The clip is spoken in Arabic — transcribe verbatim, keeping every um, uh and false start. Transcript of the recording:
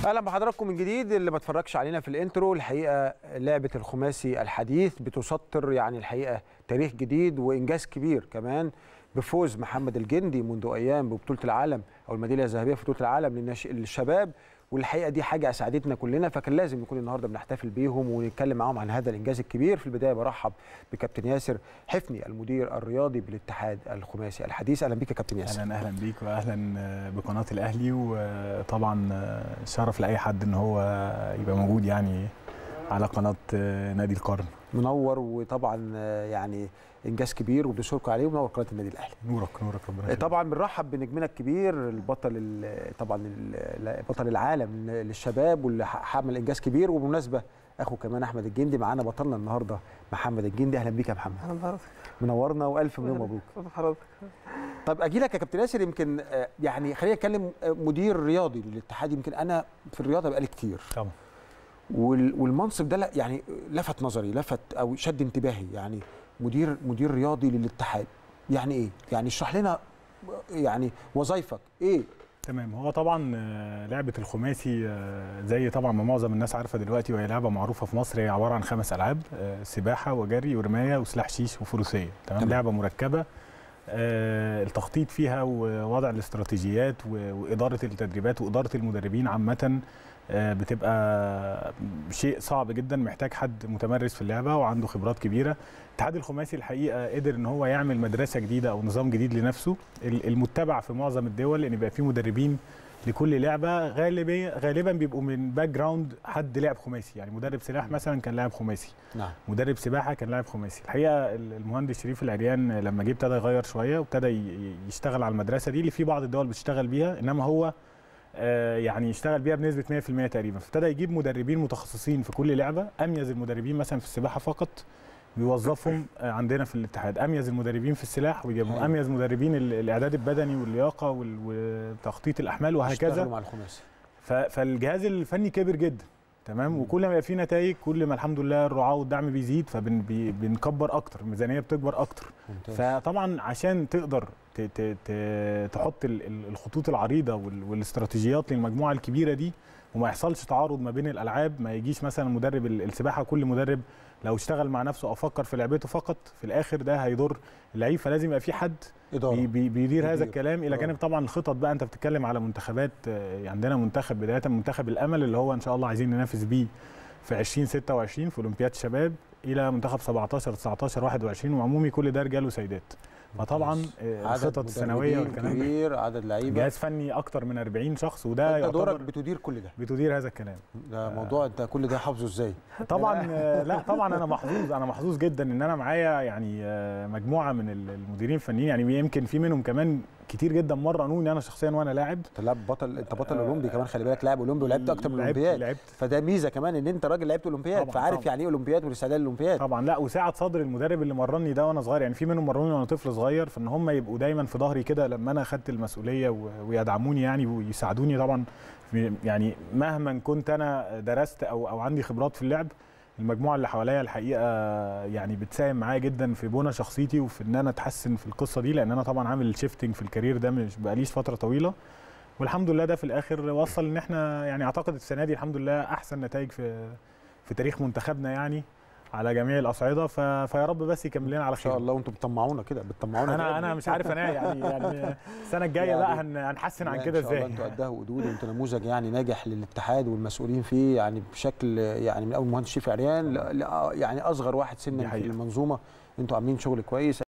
اهلا بحضراتكم من جديد. اللي ما اتفرجش علينا في الانترو، الحقيقه لعبه الخماسي الحديث بتسطر يعني الحقيقه تاريخ جديد وانجاز كبير كمان بفوز محمد الجندي منذ ايام ببطوله العالم او الميداليه الذهبيه في بطوله العالم للشباب، والحقيقه دي حاجه اسعدتنا كلنا، فكان لازم نكون النهارده بنحتفل بيهم ونتكلم معاهم عن هذا الانجاز الكبير. في البدايه برحب بكابتن ياسر حفني المدير الرياضي بالاتحاد الخماسي الحديث. اهلا بيك يا كابتن ياسر. اهلا اهلا بيك واهلا بقناه الاهلي، وطبعا شرف لاي حد ان هو يبقى موجود يعني على قناه نادي القرن. منور، وطبعا يعني انجاز كبير وبنشكركم عليه، ومنور قناه النادي الاهلي. نورك نورك ربنا يخليك. طبعا بنرحب بنجمنا الكبير البطل طبعا بطل العالم للشباب واللي حمل انجاز كبير، وبمناسبه اخو كمان احمد الجندي معانا بطلنا النهارده محمد الجندي. اهلا بيك يا محمد. اهلا بحضرتك. منورنا والف مليون مبروك. حضرتك. طب اجي لك يا كابتن ياسر، يمكن يعني خلينا نتكلم مدير رياضي للاتحاد. يمكن انا في الرياضه بقالي كتير طبعا، والمنصب ده يعني لفت نظري، لفت او شد انتباهي. يعني مدير مدير رياضي للاتحاد يعني ايه؟ يعني اشرح لنا يعني وظايفك ايه؟ تمام. هو طبعا لعبه الخماسي زي طبعا ما معظم الناس عارفه دلوقتي، وهي لعبه معروفه في مصر، هي عباره عن خمس العاب: سباحه وجري ورمايه وسلاح شيش وفروسيه. تمام. تمام. لعبه مركبه، التخطيط فيها ووضع الاستراتيجيات واداره التدريبات واداره المدربين عامه بتبقى شيء صعب جدا، محتاج حد متمرس في اللعبه وعنده خبرات كبيره. الاتحاد الخماسي الحقيقه قدر ان هو يعمل مدرسه جديده او نظام جديد لنفسه المتبع في معظم الدول، ان يبقى فيه مدربين لكل لعبه. غالبا غالبا بيبقوا من باك جراوند حد لعب خماسي، يعني مدرب سلاح مثلا كان لاعب خماسي، نعم، مدرب سباحه كان لاعب خماسي. الحقيقه المهندس شريف العريان لما جه ابتدى يغير شويه وابتدى يشتغل على المدرسه دي اللي في بعض الدول بتشتغل بيها، انما هو يعني يشتغل بيها بنسبه مية في المية تقريبا. فابتدى يجيب مدربين متخصصين في كل لعبه. اميز المدربين مثلا في السباحه فقط بيوظفهم عندنا في الاتحاد، اميز المدربين في السلاح ويجيبهم، اميز مدربين الاعداد البدني واللياقه وتخطيط الاحمال وهكذا مع الخماسي. فالجهاز الفني كبر جدا. تمام. وكل ما يبقى فيه نتائج كل ما الحمد لله الرعاه والدعم بيزيد، فبنكبر اكتر، الميزانيه بتكبر اكتر. ممتاز. فطبعا عشان تقدر تحط الخطوط العريضه والاستراتيجيات للمجموعه الكبيره دي وما يحصلش تعارض ما بين الالعاب، ما يجيش مثلا مدرب السباحه كل مدرب لو اشتغل مع نفسه او فكر في لعبته فقط في الاخر ده هيضر اللعيب، فلازم يبقى في حد بي بي بيدير هذا الكلام. الى جانب طبعا الخطط بقى، انت بتتكلم على منتخبات، عندنا منتخب بدايه منتخب الامل اللي هو ان شاء الله عايزين ننافس بيه في عشرين ستة وعشرين في اولمبياد شباب، الى منتخب سبعتاشر تسعتاشر واحد وعشرين، وعمومي كل ده رجال وسيدات. فطبعا الخطط السنويه والكلام كبير، عدد لعيبه، جهاز فني اكتر من أربعين شخص، وده انت دورك بتدير كل ده، بتدير هذا الكلام. ده موضوع انت كل ده حافظه ازاي؟ طبعا لا طبعا انا محظوظ، انا محظوظ جدا ان انا معايا يعني مجموعه من المديرين الفنيين، يعني يمكن في منهم كمان كتير جدا مرنوني انا شخصيا وانا لاعب. انت لاعب بطل، انت بطل اولمبي كمان، خلي بالك لاعب اولمبي ولعبت اكتر من اولمبياد، فده ميزه كمان ان انت راجل لعبت اولمبياد، فعارف طبعًا يعني ايه اولمبياد والاستعداد للاولمبياد. طبعا لا، وساعد صدر المدرب اللي مرني ده وانا صغير، يعني في منهم مرنوني وانا طفل صغير، فان هم يبقوا دايما في ظهري كده لما انا اخدت المسؤوليه ويدعموني يعني ويساعدوني. طبعا يعني مهما كنت انا درست او او عندي خبرات في اللعب، المجموعه اللي حواليا الحقيقه يعني بتساهم معايا جدا في بناء شخصيتي وفي ان انا اتحسن في القصه دي، لان انا طبعا عامل شيفتنج في الكارير ده مش بقاليش فتره طويله، والحمد لله ده في الاخر وصل ان احنا يعني اعتقد السنه دي الحمد لله احسن نتائج في في تاريخ منتخبنا يعني على جميع الاصعده. فيا رب بس يكمل لنا على خير ان شاء الله. وانتم بتطمعونا كده، بتطمعونا انا كده. انا مش عارف انا يعني يعني السنه الجايه يعني بقى هنحسن عن كده ازاي. ان شاء الله انتوا قدها وقدود، وانتوا نموذج يعني ناجح للاتحاد والمسؤولين فيه، يعني بشكل يعني من اول مهندس شريف عريان يعني اصغر واحد سنا في المنظومه، انتوا عاملين شغل كويس.